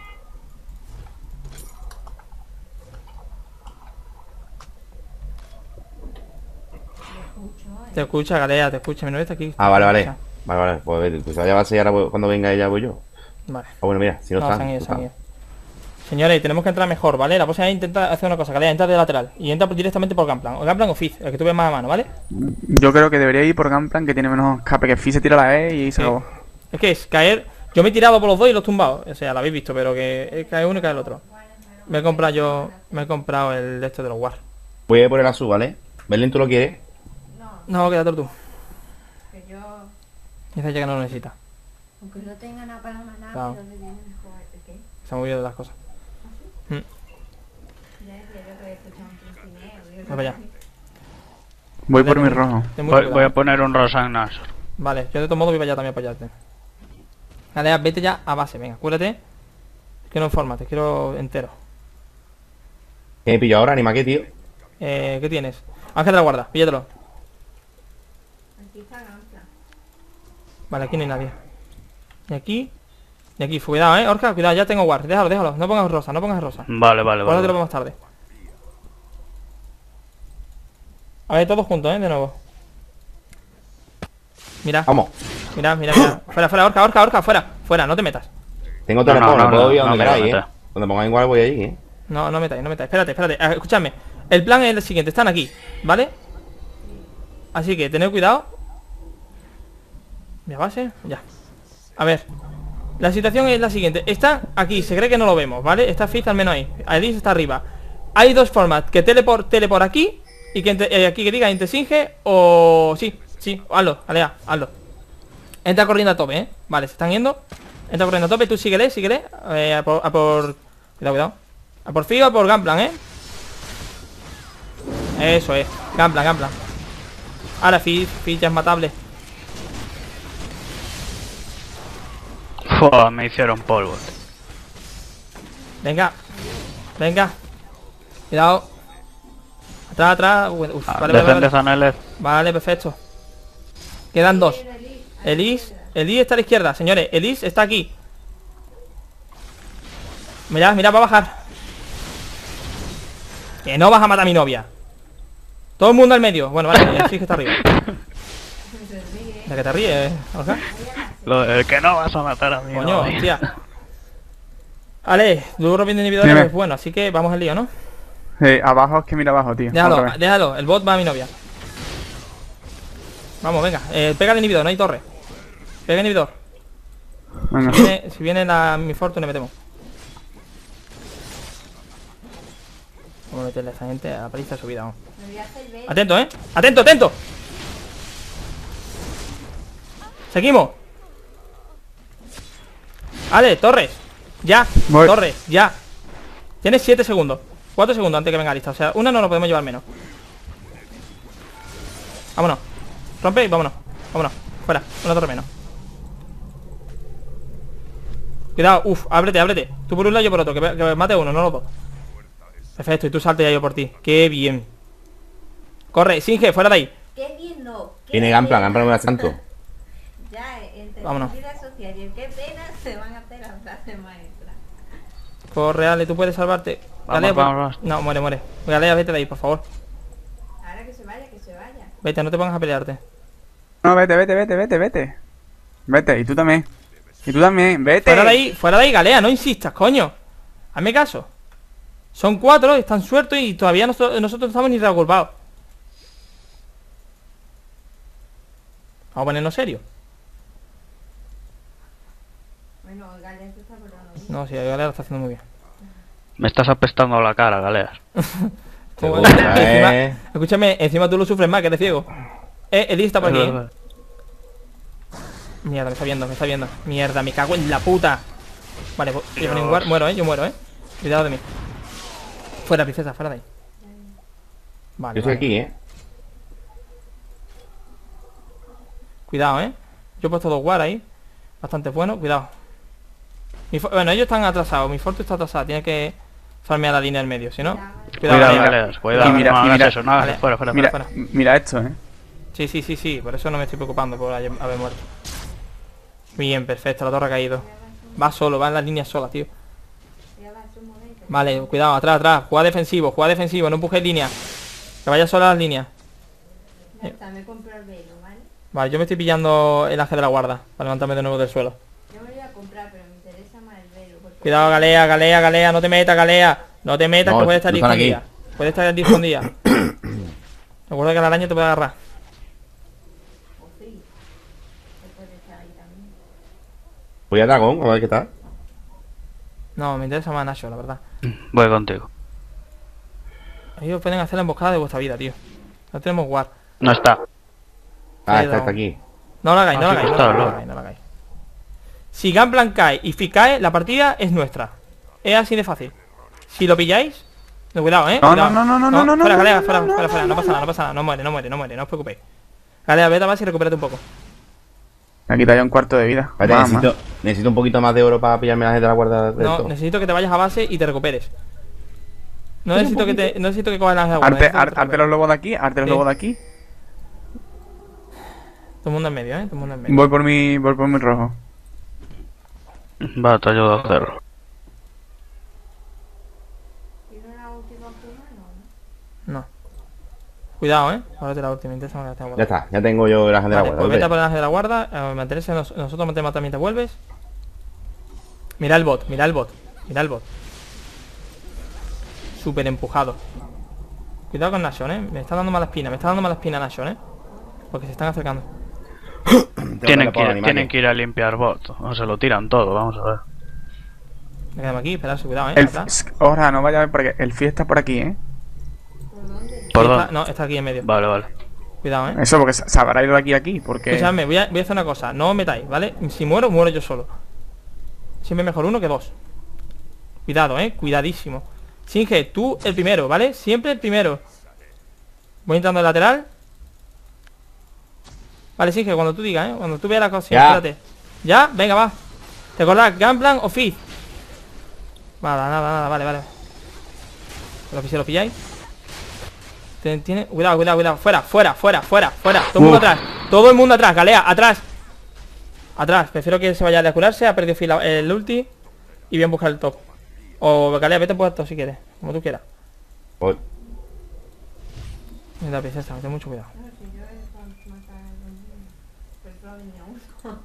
Te escucha, Galea, te escucha. Mi novia está aquí. Ah, vale. Te escucha. Vale. Pues ya va a ser ahora cuando venga ella voy yo. Vale. Ah, bueno, mira, si no, No, están. se han ido. Señores, tenemos que entrar mejor, ¿vale? La próxima vez intenta hacer una cosa, Galea, entra de lateral. Y entra directamente por Gunplan. O Gunplan o Fizz, el que tú ves más a mano, ¿vale? Yo creo que debería ir por Gunplan, que tiene menos escape, que Fizz se tira la E y se Sí. acabó. Es que es caer... Yo me he tirado por los dos y los he tumbado. O sea, lo habéis visto, pero que cae uno y cae el otro. Me he comprado el de este de los War. Voy a poner la sub, ¿vale? Berlín, ¿tú lo quieres? No, quédatelo tú. Que yo, Dice ella que no lo necesita. aunque no tenga nada para la maná, Claro. pero le viene mejor. ¿Qué? Se ha movido de las cosas. Ya decía yo que había escuchado un trincineo. Voy para allá. Voy por mi rojo. Ten mucho Voy a cuidado. poner un rosa en Nashor. Vale, yo de todos modos voy para allá también a apoyarte. Galea, vete ya a base, venga, cúrate. Que no en forma, te quiero entero. ¿Qué me pillo ahora? Anima qué, tío. ¿Qué tienes? Ángel de la guarda, píllatelo. Aquí está Gampla. Vale, aquí no hay nadie. Ni aquí. Ni aquí. Cuidado, Orca, cuidado, ya tengo guard. Déjalo, déjalo. No pongas rosa, no pongas rosa. Vale, vale, Guárdatelo vale. más tarde. A ver, todos juntos, de nuevo. Mira, Vamos. mira, mira, mira. Fuera, fuera, Orca, Orca, Orca, fuera. Fuera, no te metas. Tengo No, teleport, no, no, puedo no, ir a no donde me voy a queráis, meter. Donde pongáis igual voy allí, No, no metáis, no metáis. Espérate, espérate. Escúchame. El plan es el siguiente. Están aquí, ¿vale? Así que tened cuidado. Mi base, ya. A ver. La situación es la siguiente. Está aquí, se cree que no lo vemos, ¿vale? Está Fizz al menos ahí. Alice está arriba. Hay dos formas. Que teleport aquí. Y que aquí que diga Intesinge o... Sí, sí, hazlo, Alea, hazlo. Entra corriendo a tope, Vale, se están yendo. Entra corriendo a tope, tú síguele, síguele. A por... Cuidado, cuidado. A por Figo, a por Gunplan, Eso es, Gunplan, Gunplan. Ahora Fizz ya es matable. Fua, me hicieron polvo. Venga, venga. Cuidado. Atrás, atrás. Uf, vale, vale, Defende vale. Zaneles. Vale, perfecto. Quedan dos. Elise está a la izquierda, señores. Elise está aquí. Mirad, mirad, va a bajar. Que no vas a matar a mi novia. Todo el mundo al medio. Bueno, vale, sí que está arriba. La que te ríes, Orca. El que no vas a matar a mí. Coño, no. hostia. Vale, duro bien de inhibidores Dime. es bueno, así que vamos al lío, ¿no? Abajo, es que mira abajo, tío. Déjalo, Otra vez. déjalo, el bot va a mi novia. Vamos, venga, pega el inhibidor, no hay torre. Pega el inhibidor. Venga. Si viene mi fortune, metemos. Vamos a meterle a esta gente a la paliza de subida, vamos. Me voy a hacer ver. Atento, atento, atento. Seguimos. Vale, torres. Ya, Voy. torres, ya. Tienes 7 segundos. 4 segundos antes que venga lista. O sea, una no lo podemos llevar menos. Vámonos. Rompe y vámonos. Vámonos. Fuera. Una torre menos. Cuidado. Uf, ábrete, ábrete. Tú por un lado, yo por otro. Que mate uno, no los dos. Perfecto. Y tú salte ya yo por ti. Qué bien. Corre, Singe, fuera de ahí. Qué bien no. Qué Viene pena. Gunplan no me da tanto. Ya, entre Vámonos. la vida social y el qué pena se van a hacer las frases maestras. Corre, Ale, tú puedes salvarte. Vamos, Galea, vamos. No, muere, muere. Galea, vete de ahí, por favor. Ahora que se vaya, que se vaya. Vete, no te pongas a pelearte. No, vete, vete, vete, vete, vete. Vete, y tú también. Y tú también, vete. Fuera de ahí, Galea, no insistas, coño. Hazme caso. Son 4, están sueltos y todavía nosotros no estamos ni reagrupados. Vamos a ponernos serio. Bueno, Galen se está portando bien. No, sí, Galea lo está haciendo muy bien. Me estás apestando la cara, Galeas. Te Como- gusta, Escúchame, encima tú lo sufres más, que eres ciego. Elise está por aquí, Mierda, me está viendo, me está viendo. Mierda, me cago en la puta. Vale, pues, yo pongo un guard. Muero, yo muero, Cuidado de mí. Fuera, princesa, fuera de ahí. Vale, Yo estoy vale. aquí, Cuidado, Yo he puesto 2 guard ahí. Bastante bueno, cuidado. Bueno, ellos están atrasados. Mi forte está atrasado. Tiene que farmear la línea del medio, si no. Cuidado, Galea. Galeas, cuidado. Y mira, no y hagas mira. eso, no hagas Vale. eso. Fuera, fuera. Mira, fuera. mira esto, Sí, por eso no me estoy preocupando por haber muerto. Bien, perfecto, la torre ha caído. Va solo, va en las líneas solas, tío. Ya va, es un momento. Vale, cuidado, atrás, atrás. Juega defensivo, no empujéis línea. Que vaya sola las líneas. Ya está, me compro el velo, ¿vale? Vale, yo me estoy pillando el ángel de la guarda para levantarme de nuevo del suelo. Yo me lo voy a comprar, pero me interesa más el velo. Porque Cuidado, Galea, Galea, Galea, no te metas, Galea. No te metas, No, que puede estar no están aquí. escondida. Puede estar escondida. Recuerda que la araña te puede agarrar. o sí, que puede estar ahí también. Voy a Dragón, a ver qué tal. No, me interesa más Nacho, la verdad. Voy contigo. Ellos pueden hacer la emboscada de vuestra vida, tío. No tenemos guard. No está. Ah, Dragón. está aquí. No lo hagáis, no lo Ah, sí, hagáis, no está, lo no. hagáis, no lo hagáis. Si Gunplan cae y Fi cae, la partida es nuestra. Es así de fácil. Si lo pilláis, cuidado, No, cuidado. no, no, no, no, no, fuera, no, Galea, no, fuera, no, fuera, no, fuera, no pasa nada, no pasa nada, no muere, no os preocupéis. Galea, vete a base y recupérate un poco. Me ha quitado ya un cuarto de vida. Espérate, Mamá. necesito un poquito más de oro para pillarme la gente de la guarda del No, todo. necesito que te vayas a base y te recuperes. No necesito que no necesito que cojas el ángel de la guarda. necesito que te Arte los lobos de aquí, arte los Sí. lobos de aquí. Todo el mundo en medio, todo el mundo en medio. Voy por mi rojo. Va, te ayudo a hacerlo. ¿Tiene una última puma? No, ¿no? No. Cuidado, ahora te la última, interesa que la tengo. Ya está, ya tengo yo el ángel de la Vale, guarda. pues vete a ¿ves? por el ángel de la guarda, mantenerse, nosotros mantenemos también te vuelves. Mira el bot, mira el bot, mira el bot. Súper empujado. Cuidado con Nashon, me está dando mala espina, Nashon, porque se están acercando. Tienen por animales. que ir a limpiar bot. O se lo tiran todo, vamos a ver. Me quedamos aquí, esperarse, cuidado, El atrás. ahora no vaya a ver porque el Fi está por aquí, ¿Por Está- dónde? no, está aquí en medio. Vale, vale. Cuidado, Eso porque se habrá ido de aquí a aquí, porque... Escuchadme, voy a hacer una cosa, no os metáis, ¿vale? Si muero, muero yo solo. Siempre mejor uno que dos. Cuidado, cuidadísimo. Singe, tú el primero, ¿vale? Siempre el primero. Voy entrando el lateral. Vale, Singe, cuando tú digas, cuando tú veas la cosa, Ya. espérate. ¿Ya? Venga, va. ¿Te acordás? Gunplan o Fizz. Nada, vale. Si lo pilláis. Cuidado. Fuera. Todo el mundo atrás. Galea, atrás. Prefiero que se vaya a curarse. Ha perdido fila el ulti. Y bien buscar el top. O Galea, vete por el top si quieres. Como tú quieras. Voy. Mira, princesa, ten mucho cuidado. No, si yo he para matar a los niños. Pero solo venía uno.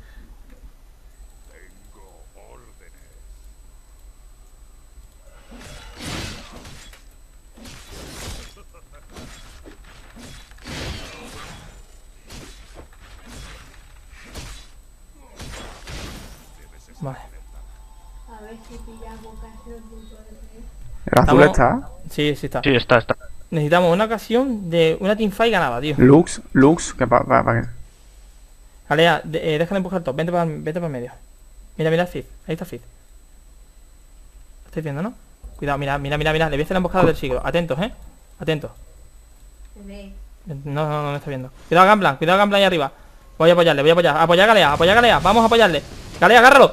Vale. A ver si pillamos casi el punto de tres. El azul Estamos- está. Sí, está. Sí, está. Necesitamos una ocasión de una teamfight ganada, tío. Lux, que pa' Galea, déjale empujar el top. Vente para el medio. Mira, Fizz. Ahí está Fizz. ¿Lo estáis viendo, no? Cuidado, mira. Le voy a hacer la emboscada del siglo. Atentos, Atentos. Se ve. No me está viendo. Cuidado, Gunplan ahí arriba. Voy a apoyarle, Apoya a Galea. Vamos a apoyarle. Galea, agárralo.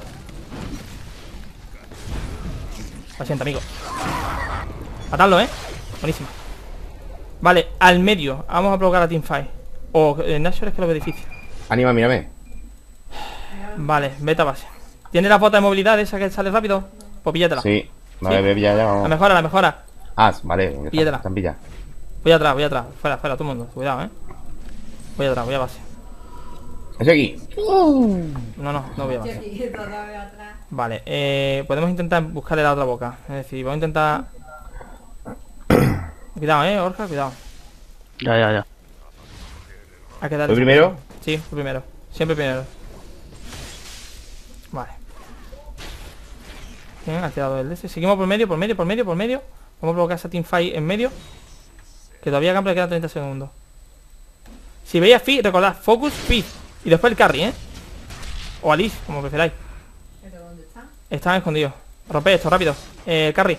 Lo siento, amigo. Matadlo, Buenísimo. Vale, al medio. Vamos a provocar la teamfight. O Nashor es que lo veo difícil. Anima, mírame. Vale, vete a base. ¿Tiene la bota de movilidad esa que sale rápido? Pues píllatela. Sí. ¿Sí? Vale, ya, La vamos. mejora. Ah, vale. Píllatela. Están pilladas. Voy atrás. Fuera, todo el mundo. Cuidado, Voy atrás, voy a base. Ese aquí. No voy a Yo base. aquí todavía atrás. Vale, podemos intentar buscarle la otra boca. Es decir, vamos a intentar... Cuidado, Orca, cuidado. Ya. Hay que darle... ¿Fue primero? Sí, fue primero. Siempre primero. Vale. Bien, ha tirado el DS. Seguimos por medio. Vamos a provocar esa teamfight en medio. Que todavía a Gamble le quedan 30 segundos. Si veis a Fizz, recordad, focus, Fizz. Y después el carry, O Alice, como preferáis. ¿Pero dónde están? Están escondidos. Rompe esto, rápido. Carry.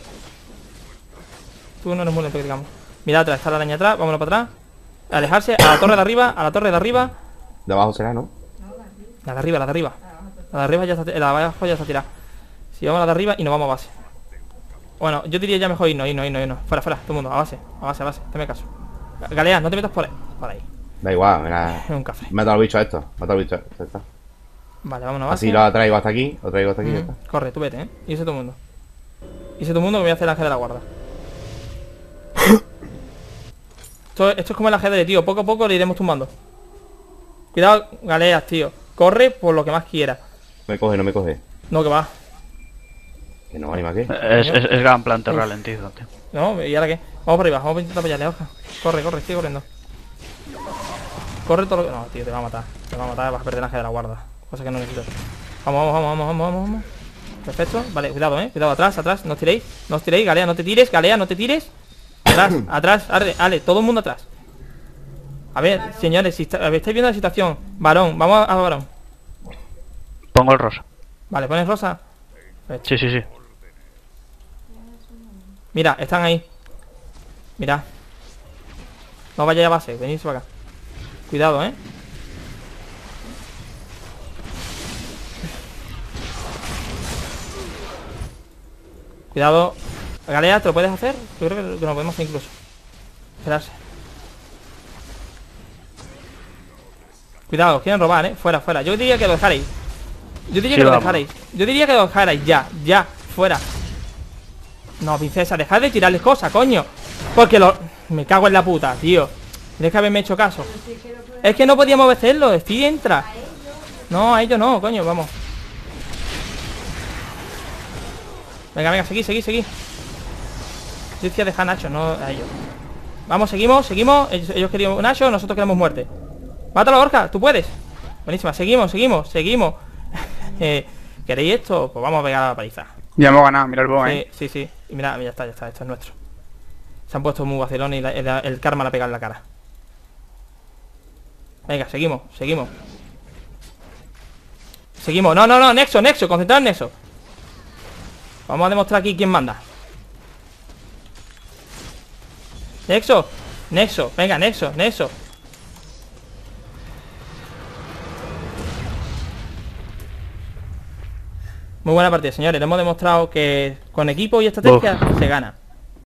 Tú no eres muy lento, que digamos. Mira atrás, está la araña atrás, vámonos para atrás. Alejarse, a la torre de arriba, De abajo será, ¿no? La de arriba. La de arriba ya está, la de abajo ya está tirada. Si vamos a la de arriba y nos vamos a base. Bueno, yo diría ya mejor irnos. Fuera, todo el mundo, a base. Dame caso. Galea, no te metas por ahí. Da igual, mira. Es un café. Mata a los bichos estos. Ya está. Vale, vámonos a base. Así lo traigo hasta aquí. Lo traigo hasta aquí. Ya está. Corre, tú vete, Irse todo el mundo. Que me voy a hacer el ángel de la guarda. Esto es como el ajedrez, tío. Poco a poco le iremos tumbando. Cuidado, Galeas, tío. Corre por lo que más quiera. No me coge. No, que va. Que no, anima, ¿qué? Es Gunplan, te ralentizo, tío. No, ¿y ahora qué? Vamos por arriba, vamos a intentar apoyarle, Orca. Corre, sigue corriendo. Corre todo lo que... No, tío, te va a matar. Vas a perder el ángel de la guarda. Cosa que no necesito. Vamos. Perfecto. Vale, cuidado, Cuidado, atrás. No os tiréis, Galea, no te tires. Atrás, Ale, todo el mundo atrás. A ver, señores, si estáis viendo la situación. Varón, vamos a varón. Pongo el rosa. Vale, pones rosa. Sí. Mira, están ahí. Mira. No vayáis a base, venid para acá. Cuidado, Cuidado. Galea, ¿te lo puedes hacer? Yo creo que lo podemos hacer incluso. Esperarse. Cuidado, quieren robar, fuera, fuera. Yo diría que lo dejarais. Yo diría que lo dejarais. Yo diría que lo dejarais, ya, fuera. No, princesa, dejad de tirarles cosas, coño. Porque lo... Me cago en la puta, tío. Tienes que haberme hecho caso. Es que no podíamos vencerlo, Steve entra. No, a ellos no, coño, vamos. Venga, seguí. Yo decía dejar a Nacho, no a ellos. Vamos, seguimos. Ellos querían Nacho, nosotros queremos muerte. Mátalo, Orca, tú puedes. Buenísima, seguimos. ¿Queréis esto? Pues vamos a pegar a la paliza. Ya hemos ganado, mira el boss, Sí. Y mira, ya está, esto es nuestro. Se han puesto muy vacilones y el karma la pega en la cara. Venga, seguimos. No, Nexo, concentrad en Nexo. Vamos a demostrar aquí quién manda. Nexo, venga, Nexo. Muy buena partida, señores. Le hemos demostrado que con equipo y estrategia se gana.